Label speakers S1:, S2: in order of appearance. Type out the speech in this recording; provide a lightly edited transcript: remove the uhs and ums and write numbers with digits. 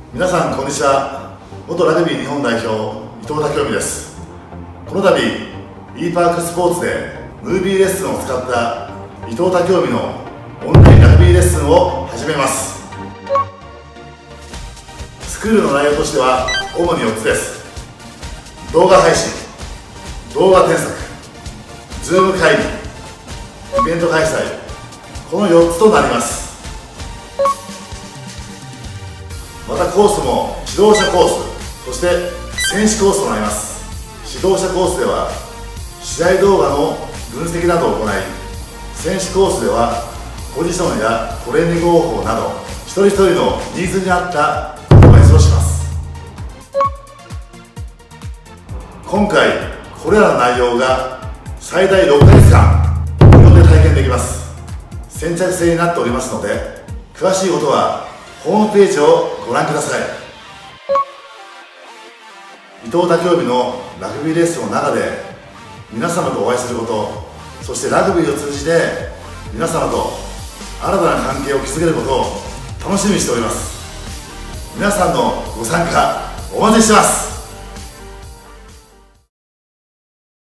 S1: 皆さんこんにちは。元ラグビー日本代表伊藤武臣です。この度 e パークスポーツでムービーレッスンを使った伊藤武臣のオンラインラグビーレッスンを始めます。スクールの内容としては主に4つです。動画配信、動画添削、ズーム会議、イベント開催、この4つとなります。またコースも指導者コース、そして選手コースとなります。指導者コースでは試合動画の分析などを行い、選手コースではポジションやトレーニング方法など一人一人のニーズに合ったアドバイスをします。今回これらの内容が最大6ヶ月間無料で体験できます。先着制になっておりますので、詳しいことはホームページをご覧ください。伊藤武臣のラグビーレッスンの中で皆様とお会いすること、そしてラグビーを通じて皆様と新たな関係を築けることを楽しみにしております。皆さんのご参加お待ちしてます。